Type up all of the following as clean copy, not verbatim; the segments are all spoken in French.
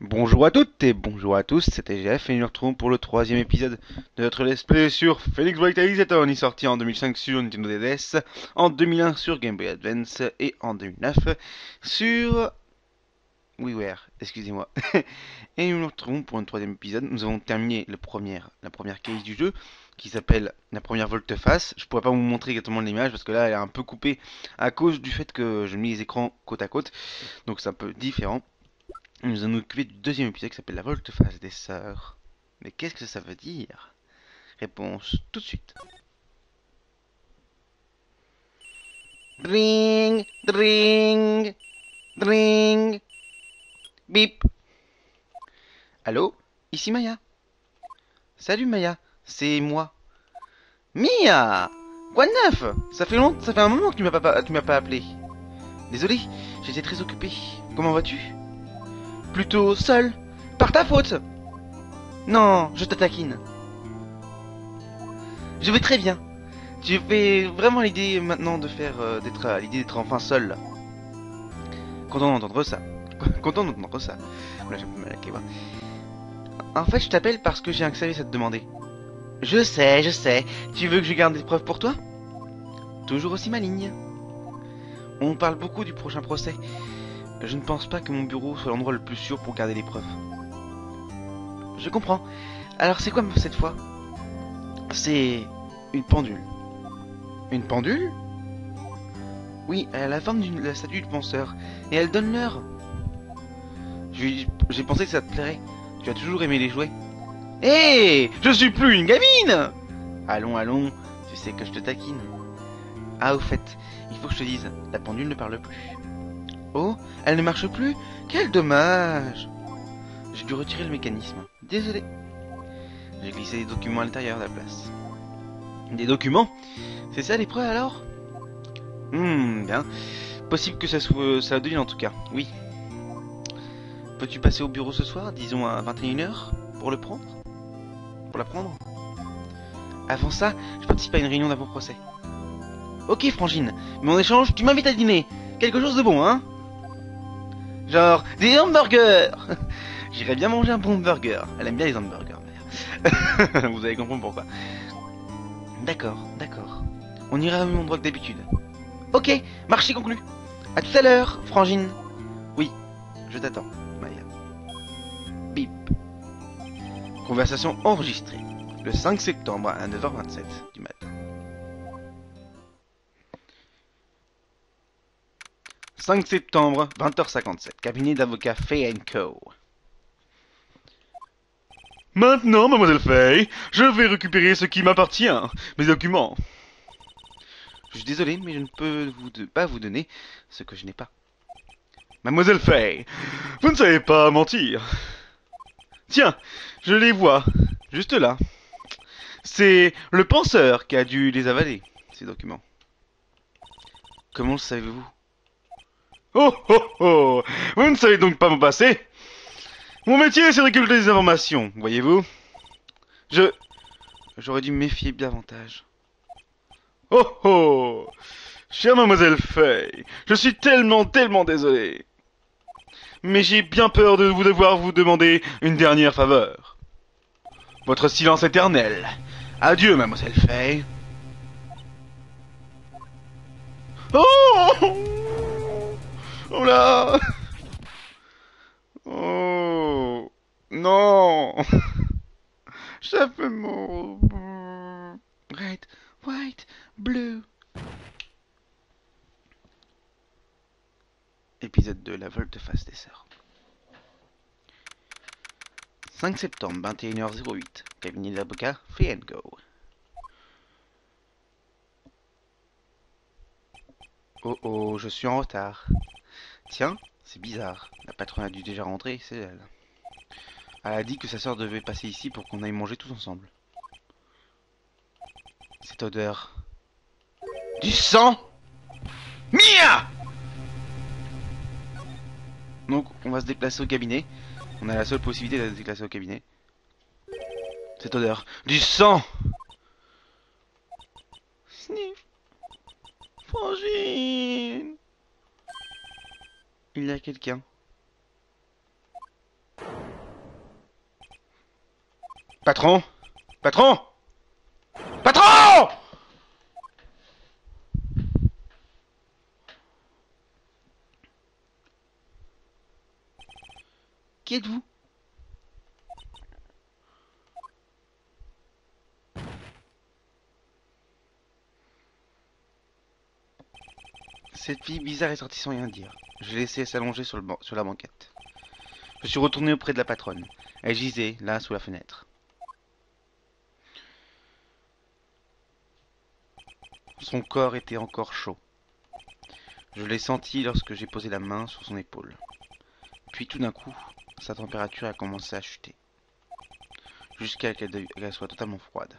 Bonjour à toutes et bonjour à tous, c'est TGF et nous nous retrouvons pour le troisième épisode de notre let's play sur Phoenix Wright Alizator. On est sorti en 2005 sur Nintendo DS, en 2001 sur Game Boy Advance et en 2009 sur WiiWare, excusez-moi. Et nous nous retrouvons pour un troisième épisode. Nous avons terminé la première case du jeu qui s'appelle la première volte-face. Je pourrais pas vous montrer exactement l'image parce que là elle est un peu coupée à cause du fait que je mets les écrans côte à côte, donc c'est un peu différent. Nous allons nous occuper du deuxième épisode qui s'appelle la volte-face des sœurs. Mais qu'est-ce que ça veut dire? Réponse tout de suite. Dring, dring, dring, bip. Allô? Ici Maya. Salut Maya, c'est moi. Mia! Quoi de neuf? Ça fait un moment que tu m'as pas appelé. Désolé, j'étais très occupé. Comment vas-tu? Plutôt seul. Par ta faute. Non, je te taquine. Je vais très bien. Tu fais vraiment l'idée maintenant de faire l'idée d'être enfin seul là. Content d'entendre ça. Content d'entendre ça. Là j'ai un peu mal à la voix. En fait, je t'appelle parce que j'ai un service à te demander. Je sais, je sais. Tu veux que je garde des preuves pour toi? Toujours aussi maligne. On parle beaucoup du prochain procès. Je ne pense pas que mon bureau soit l'endroit le plus sûr pour garder les preuves. Je comprends. Alors c'est quoi cette fois? C'est une pendule. Une pendule? Oui, elle a la forme de la statue du penseur. Et elle donne l'heure. J'ai pensé que ça te plairait. Tu as toujours aimé les jouets. Hé, je suis plus une gamine! Allons, allons, tu sais que je te taquine. Ah, au fait, il faut que je te dise, la pendule ne parle plus. Oh, elle ne marche plus? Quel dommage! J'ai dû retirer le mécanisme. Désolé. J'ai glissé des documents à l'intérieur de la place. Des documents? C'est ça l'épreuve alors? Bien. Possible que ça le devine en tout cas, oui. Peux-tu passer au bureau ce soir, disons à 21h, pour le prendre? Pour la prendre? Avant ça, je participe à une réunion d'avant-procès. Ok, Frangine, mais en échange, tu m'invites à dîner. Quelque chose de bon, hein? Genre, des hamburgers. J'irais bien manger un bon burger. Elle aime bien les hamburgers, d'ailleurs. Vous allez comprendre pourquoi. D'accord, d'accord. On ira au même endroit que d'habitude. Ok, marché conclu. À tout à l'heure, Frangine. Oui, je t'attends, Maya. Bip. Conversation enregistrée. Le 5 septembre à 9h27 du matin. 5 septembre, 20h57. Cabinet d'avocat Fay Co. Maintenant, mademoiselle Fay, je vais récupérer ce qui m'appartient, mes documents. Je suis désolé, mais je ne peux pas vous donner ce que je n'ai pas. Mademoiselle Fay, vous ne savez pas mentir. Tiens, je les vois, juste là. C'est le penseur qui a dû les avaler, ces documents. Comment le savez-vous? Oh oh oh! Vous ne savez donc pas mon passé? Mon métier, c'est de récolter des informations, voyez-vous? J'aurais dû me méfier davantage. Oh oh! Chère mademoiselle Fay, je suis tellement désolé. Mais j'ai bien peur de vous devoir vous demander une dernière faveur. Votre silence éternel. Adieu, mademoiselle Fay. Oh! Oh là! Oh! Non! Ça fait mon... Red, white, blue. Épisode 2, la volte-face des sœurs. 5 septembre, 21h08. Cabinet d'avocat, Fay Co. Oh oh, je suis en retard. Tiens, c'est bizarre. La patronne a dû déjà rentrer, c'est elle. Elle a dit que sa sœur devait passer ici pour qu'on aille manger tous ensemble. Cette odeur... Du sang! Mia! Donc, on va se déplacer au cabinet. On a la seule possibilité de se déplacer au cabinet. Cette odeur... Du sang! Sniff! Frangine! Il y a quelqu'un. Patron! Patron! Patron! Qui êtes-vous? Cette fille bizarre est sortie sans rien dire. Je l'ai laissée s'allonger sur la banquette. Je suis retourné auprès de la patronne. Elle gisait, là, sous la fenêtre. Son corps était encore chaud. Je l'ai senti lorsque j'ai posé la main sur son épaule. Puis tout d'un coup, sa température a commencé à chuter. Jusqu'à ce qu'elle soit totalement froide.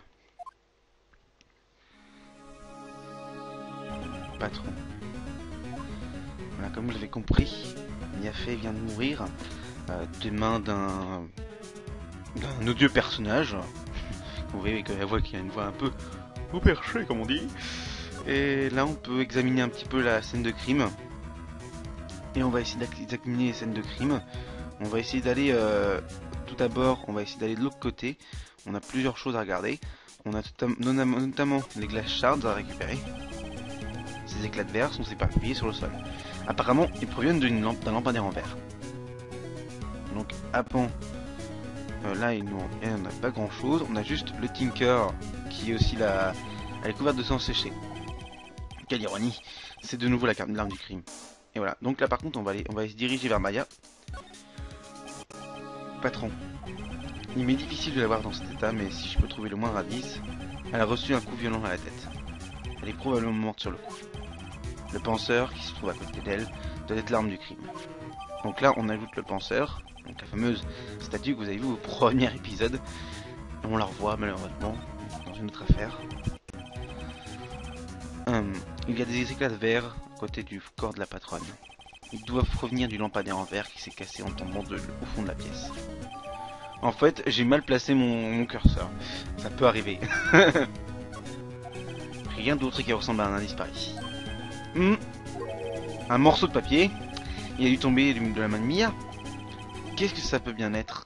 Patron. Voilà, comme vous l'avez compris, Miafei vient de mourir des mains d'un odieux personnage. Vous voyez que la voix qui a une voix un peu au perché, comme on dit. Et là, on peut examiner un petit peu la scène de crime. Et on va essayer d'examiner les scènes de crime. On va essayer d'aller, tout d'abord, on va essayer d'aller de l'autre côté. On a plusieurs choses à regarder. On a notamment les glass shards à récupérer. Ces éclats de verre sont éparpillés sur le sol. Apparemment, ils proviennent d'un lampadaire en verre. Donc, avant, là, il n'y en a pas grand chose. On a juste le Tinker qui est aussi là. Elle est couverte de sang séché. Quelle ironie. C'est de nouveau l'arme du crime. Et voilà. Donc là, par contre, on va se diriger vers Maya. Patron. Il m'est difficile de la voir dans cet état, mais si je peux trouver le moindre indice, elle a reçu un coup violent à la tête. Elle est probablement morte sur le coup. Le penseur, qui se trouve à côté d'elle, doit être l'arme du crime. Donc là, on ajoute le penseur, donc la fameuse statue que vous avez vue au premier épisode. On la revoit malheureusement dans une autre affaire. Il y a des éclats de verre à côté du corps de la patronne. Ils doivent provenir du lampadaire en verre qui s'est cassé en tombant au fond de la pièce. En fait, j'ai mal placé mon curseur. Ça peut arriver. Rien d'autre qui ressemble à un indice par ici. Un morceau de papier. Il a dû tomber de la main de Mia. Qu'est-ce que ça peut bien être?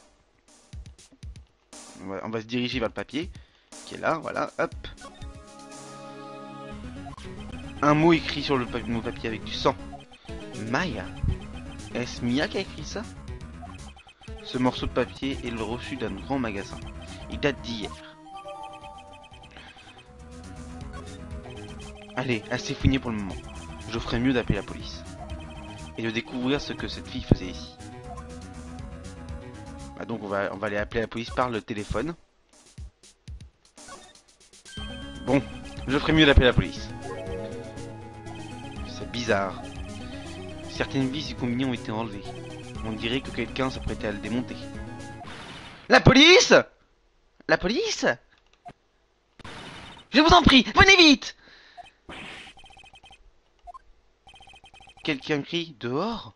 On va se diriger vers le papier. Qui est là, voilà, hop. Un mot écrit sur le papier avec du sang. Maya. Est-ce Mia qui a écrit ça? Ce morceau de papier est le reçu d'un grand magasin. Il date d'hier. Allez, assez fouillé pour le moment. Je ferais mieux d'appeler la police. Et de découvrir ce que cette fille faisait ici. Bah donc on va aller appeler la police par le téléphone. Bon, je ferais mieux d'appeler la police. C'est bizarre. Certaines vis du combiné ont été enlevées. On dirait que quelqu'un s'apprêtait à le démonter. La police! La police? Je vous en prie, venez vite! Quelqu'un crie dehors?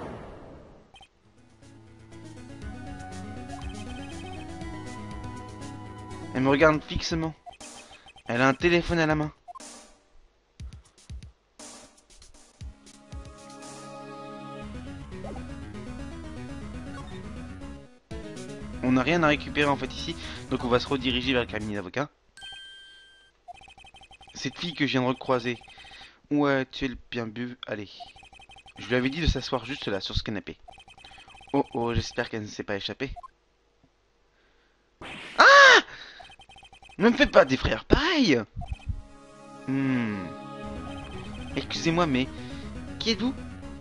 Elle me regarde fixement. Elle a un téléphone à la main. On n'a rien à récupérer en fait ici, donc on va se rediriger vers le cabinet d'avocat. Cette fille que je viens de recroiser, où a-t-elle bien bu? Allez. Je lui avais dit de s'asseoir juste là, sur ce canapé. Oh oh, j'espère qu'elle ne s'est pas échappée. Ah! Ne me fais pas des frères pareils! Excusez-moi, mais... Qui êtes-vous?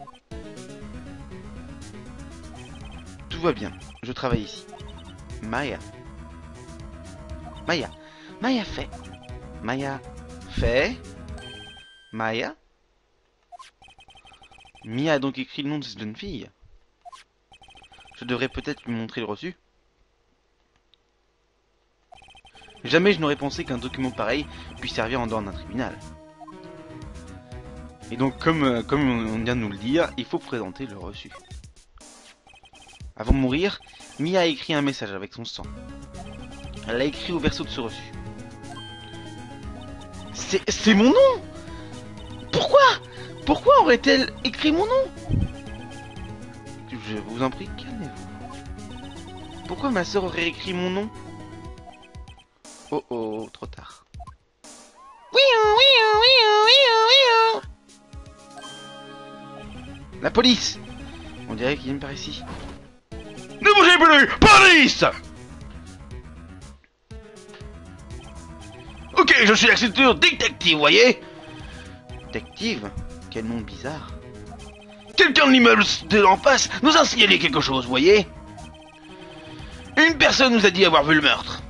Tout va bien, je travaille ici. Maya. Maya. Maya fait. Maya fait. Maya. Mia a donc écrit le nom de cette jeune fille. Je devrais peut-être lui montrer le reçu. Jamais je n'aurais pensé qu'un document pareil puisse servir en dehors d'un tribunal. Et donc, comme on vient de nous le dire, il faut présenter le reçu. Avant de mourir, Mia a écrit un message avec son sang. Elle l'a écrit au verso de ce reçu. C'est mon nom! Pourquoi aurait-elle écrit mon nom? Je vous en prie, calmez-vous. Pourquoi ma sœur aurait écrit mon nom? Oh oh, trop tard. La police! On dirait qu'il vient par ici. Ne bougez plus! Police! Ok, je suis l'accenture détective, voyez? Détective? Quel nom bizarre. Quelqu'un de l'immeuble de l'en face nous a signalé quelque chose, voyez? Une personne nous a dit avoir vu le meurtre.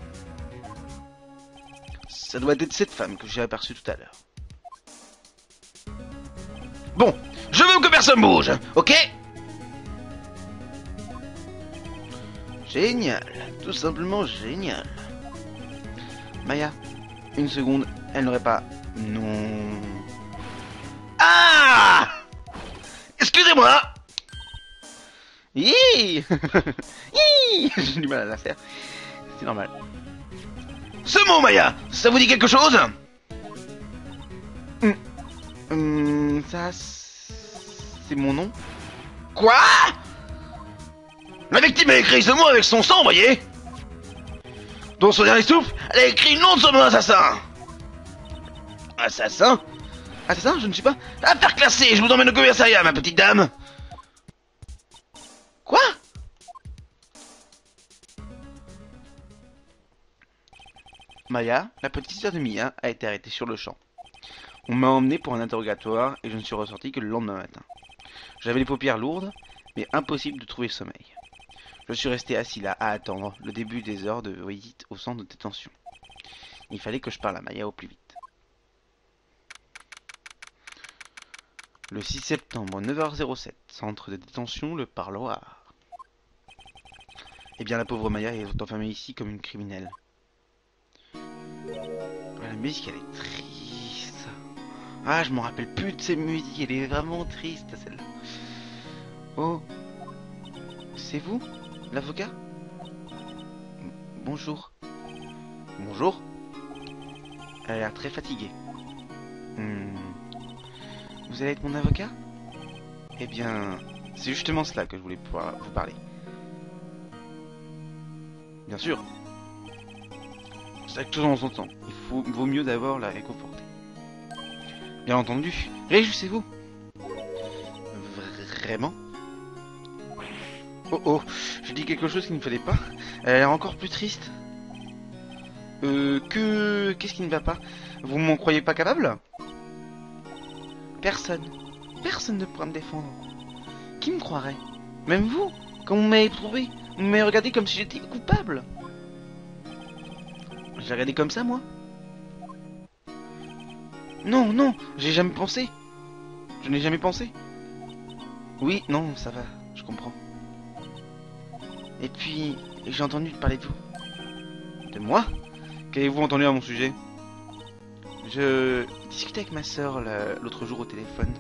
Ça doit être cette femme que j'ai aperçue tout à l'heure. Bon, je veux que personne bouge, ok? Génial, tout simplement génial. Maya, une seconde, elle n'aurait pas... Non... Ah! Excusez-moi! Hi! J'ai du mal à la faire. C'est normal. Ce mot, Maya, ça vous dit quelque chose? Ça... C'est mon nom? Quoi? La victime a écrit ce mot avec son sang, voyez? Dans son dernier souffle, elle a écrit le nom de son assassin. Assassin? Assassin, je ne suis pas... Affaire classée, je vous emmène au commissariat, ma petite dame. Quoi? Maya, la petite sœur de Mia, a été arrêtée sur le champ. On m'a emmené pour un interrogatoire et je ne suis ressorti que le lendemain matin. J'avais les paupières lourdes, mais impossible de trouver le sommeil. Je suis resté assis là à attendre le début des heures de visite au centre de détention. Il fallait que je parle à Maya au plus vite. Le 6 septembre, 9h07, centre de détention, le parloir. Eh bien, la pauvre Maya est enfermée ici comme une criminelle. La musique, elle est triste. Ah, je m'en rappelle plus de ces musiques, elle est vraiment triste, celle-là. Oh, c'est vous, l'avocat? Bonjour. Bonjour. Elle a l'air très fatiguée. Vous allez être mon avocat? Eh bien, c'est justement cela que je voulais pouvoir vous parler. Bien sûr. Chaque chose en son temps. Vaut mieux d'abord la réconforter. Bien entendu. Réjouissez-vous. Vraiment? Oh oh, j'ai dit quelque chose qu'il ne fallait pas. Elle a l'air encore plus triste. Qu'est-ce qui ne va pas? Vous m'en croyez pas capable? Personne. Personne ne pourra me défendre. Qui me croirait? Même vous? Quand vous m'avez trouvé, vous m'avez regardé comme si j'étais coupable. J'ai regardé comme ça, moi? Non, non, j'ai jamais pensé. Je n'ai jamais pensé. Oui, non, ça va, je comprends. Et puis, j'ai entendu parler de vous. De moi? Qu'avez-vous entendu à mon sujet? Je discutais avec ma sœur l'autre jour au téléphone.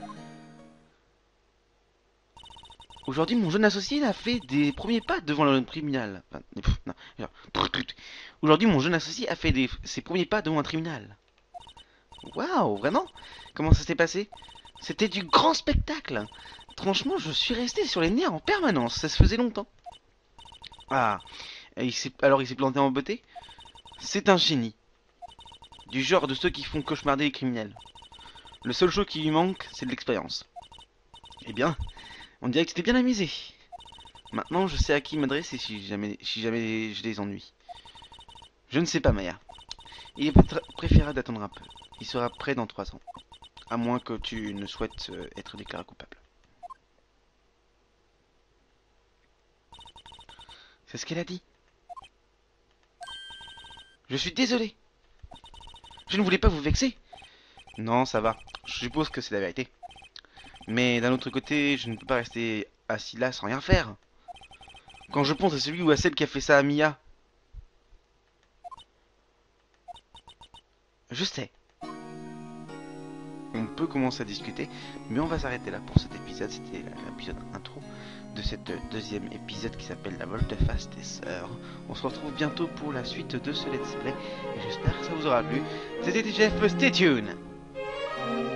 Aujourd'hui, mon jeune associé a fait des premiers pas devant le tribunal. Enfin, non, aujourd'hui, mon jeune associé a fait ses premiers pas devant un tribunal. Waouh, vraiment? Comment ça s'est passé? C'était du grand spectacle. Franchement, je suis resté sur les nerfs en permanence. Ça se faisait longtemps. Ah, alors il s'est planté en beauté? C'est un génie. Du genre de ceux qui font cauchemarder les criminels. Le seul chose qui lui manque, c'est de l'expérience. Eh bien, on dirait que c'était bien amusé. Maintenant, je sais à qui m'adresser si jamais je les ennuie. Je ne sais pas, Maya. Il est préférable d'attendre un peu. Il sera prêt dans 3 ans. À moins que tu ne souhaites être déclaré coupable. C'est ce qu'elle a dit. Je suis désolé. Je ne voulais pas vous vexer. Non, ça va. Je suppose que c'est la vérité. Mais d'un autre côté, je ne peux pas rester assis là sans rien faire. Quand je pense à celui ou à celle qui a fait ça à Mia. Je sais. On peut commencer à discuter, mais on va s'arrêter là pour cet épisode. C'était l'épisode intro de cette deuxième épisode qui s'appelle La Volte-Face des Sœurs. On se retrouve bientôt pour la suite de ce let's play et j'espère que ça vous aura plu. C'était Jeff, stay tuned.